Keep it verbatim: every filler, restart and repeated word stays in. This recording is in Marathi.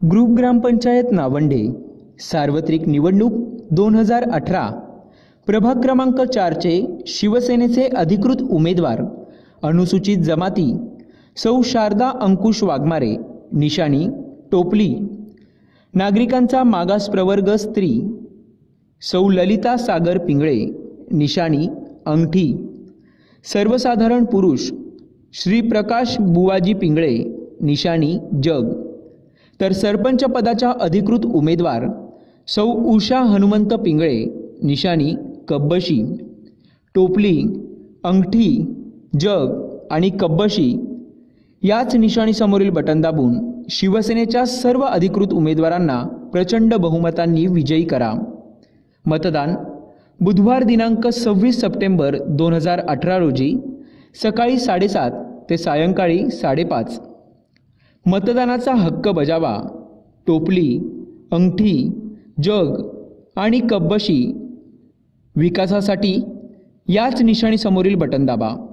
ग्रुप ग्रामपंचायत नावंडे सार्वत्रिक निवडणूक दोन हजार अठरा प्रभाग क्रमांक चारचे शिवसेनेचे अधिकृत उमेदवार अनुसूचित जमाती सौ शारदा अंकुश वाघमारे निशाणी टोपली, नागरिकांचा मागास प्रवर्ग स्त्री सौ ललिता सागर पिंगळे निशाणी अंगठी, सर्वसाधारण पुरुष श्री प्रकाश बुवाजी पिंगळे निशाणी जग, तर सरपंच पदाच्या अधिकृत उमेदवार सौ उषा हनुमंत पिंगळे निशाणी कब्बशी, टोपली, अंगठी, जग आणि कब्बशी याच निशाणी समोरील बटन दाबून शिवसेनेच्या सर्व अधिकृत उमेदवारांना प्रचंड बहुमतांनी विजयी करा। मतदान बुधवार दिनांक सव्वीस सप्टेंबर दोन हजार अठरा रोजी सकाळी साडेसात ते सायंकाळी साडेपाच। मतदानाचा हक्क बजावा। टोपली, अंगठी, जग आणि कब्बशी विकासासाठी याच निशाणी समोरील बटन दाबा।